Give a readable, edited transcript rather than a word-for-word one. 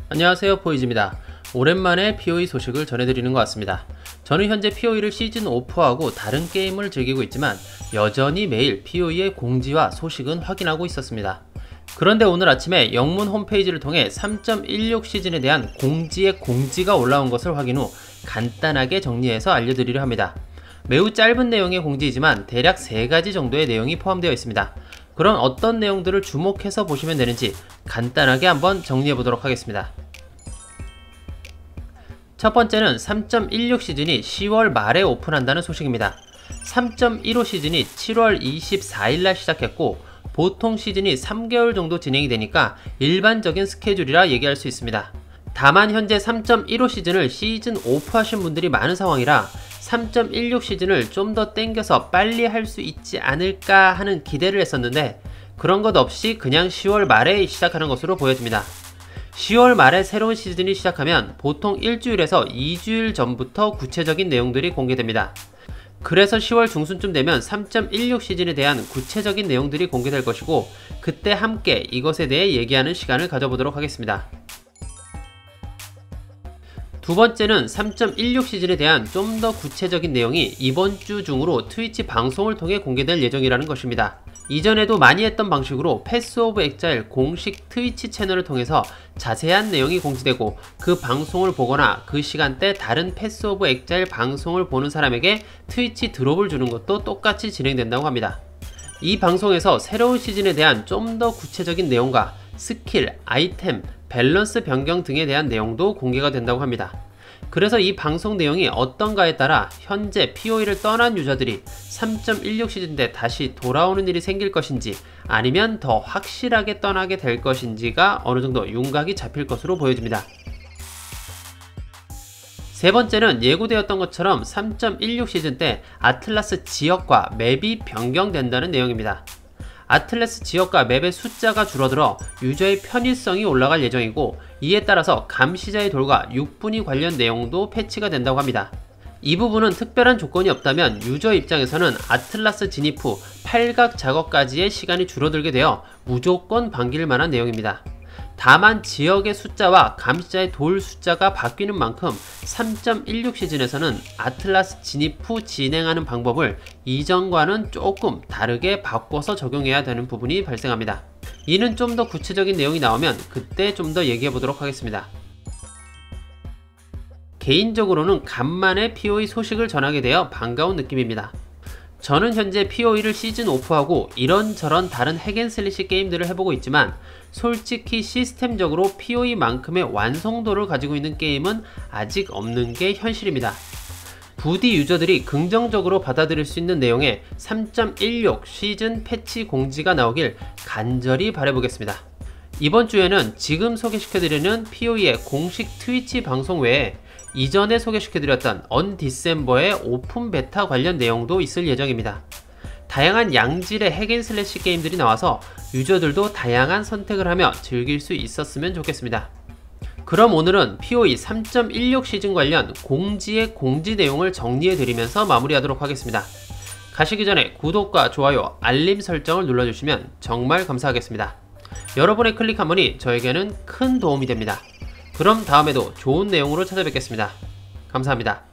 안녕하세요, 포이즈입니다. 오랜만에 POE 소식을 전해드리는 것 같습니다. 저는 현재 POE를 시즌 오프하고 다른 게임을 즐기고 있지만 여전히 매일 POE의 공지와 소식은 확인하고 있었습니다. 그런데 오늘 아침에 영문 홈페이지를 통해 3.16 시즌에 대한 공지의 공지가 올라온 것을 확인 후 간단하게 정리해서 알려드리려 합니다. 매우 짧은 내용의 공지이지만 대략 3가지 정도의 내용이 포함되어 있습니다. 그런 어떤 내용들을 주목해서 보시면 되는지 간단하게 한번 정리해 보도록 하겠습니다. 첫 번째는 3.16 시즌이 10월 말에 오픈한다는 소식입니다. 3.15 시즌이 7월 24일날 시작했고 보통 시즌이 3개월 정도 진행이 되니까 일반적인 스케줄이라 얘기할 수 있습니다. 다만 현재 3.15 시즌을 시즌 오프하신 분들이 많은 상황이라 3.16 시즌을 좀 더 땡겨서 빨리 할 수 있지 않을까 하는 기대를 했었는데 그런 것 없이 그냥 10월 말에 시작하는 것으로 보여집니다. 10월 말에 새로운 시즌이 시작하면 보통 일주일에서 2주일 전부터 구체적인 내용들이 공개됩니다. 그래서 10월 중순쯤 되면 3.16 시즌에 대한 구체적인 내용들이 공개될 것이고 그때 함께 이것에 대해 얘기하는 시간을 가져보도록 하겠습니다. 두 번째는 3.16 시즌에 대한 좀 더 구체적인 내용이 이번 주 중으로 트위치 방송을 통해 공개될 예정이라는 것입니다. 이전에도 많이 했던 방식으로 패스 오브 엑자일 공식 트위치 채널을 통해서 자세한 내용이 공지되고 그 방송을 보거나 그 시간대 다른 패스 오브 엑자일 방송을 보는 사람에게 트위치 드롭을 주는 것도 똑같이 진행된다고 합니다. 이 방송에서 새로운 시즌에 대한 좀 더 구체적인 내용과 스킬, 아이템, 밸런스 변경 등에 대한 내용도 공개가 된다고 합니다. 그래서 이 방송 내용이 어떤가에 따라 현재 POE를 떠난 유저들이 3.16 시즌 때 다시 돌아오는 일이 생길 것인지 아니면 더 확실하게 떠나게 될 것인지가 어느 정도 윤곽이 잡힐 것으로 보여집니다. 세 번째는 예고되었던 것처럼 3.16 시즌 때 아틀라스 지역과 맵이 변경된다는 내용입니다. 아틀라스 지역과 맵의 숫자가 줄어들어 유저의 편의성이 올라갈 예정이고 이에 따라서 감시자의 돌과 육분위 관련 내용도 패치가 된다고 합니다. 이 부분은 특별한 조건이 없다면 유저 입장에서는 아틀라스 진입 후 팔각 작업까지의 시간이 줄어들게 되어 무조건 반길 만한 내용입니다. 다만 지역의 숫자와 감시자의 돌 숫자가 바뀌는 만큼 3.16 시즌에서는 아틀라스 진입 후 진행하는 방법을 이전과는 조금 다르게 바꿔서 적용해야 되는 부분이 발생합니다. 이는 좀 더 구체적인 내용이 나오면 그때 좀 더 얘기해 보도록 하겠습니다. 개인적으로는 간만에 POE 소식을 전하게 되어 반가운 느낌입니다. 저는 현재 POE를 시즌 오프하고 이런저런 다른 핵앤슬래시 게임들을 해보고 있지만 솔직히 시스템적으로 POE만큼의 완성도를 가지고 있는 게임은 아직 없는 게 현실입니다. 부디 유저들이 긍정적으로 받아들일 수 있는 내용의 3.16 시즌 패치 공지가 나오길 간절히 바라보겠습니다. 이번 주에는 지금 소개시켜드리는 POE의 공식 트위치 방송 외에 이전에 소개시켜드렸던 언디셈버의 오픈 베타 관련 내용도 있을 예정입니다. 다양한 양질의 핵앤슬래시 게임들이 나와서 유저들도 다양한 선택을 하며 즐길 수 있었으면 좋겠습니다. 그럼 오늘은 POE 3.16 시즌 관련 공지의 공지 내용을 정리해드리면서 마무리하도록 하겠습니다. 가시기 전에 구독과 좋아요, 알림 설정을 눌러주시면 정말 감사하겠습니다. 여러분의 클릭 한 번이 저에게는 큰 도움이 됩니다. 그럼 다음에도 좋은 내용으로 찾아뵙겠습니다. 감사합니다.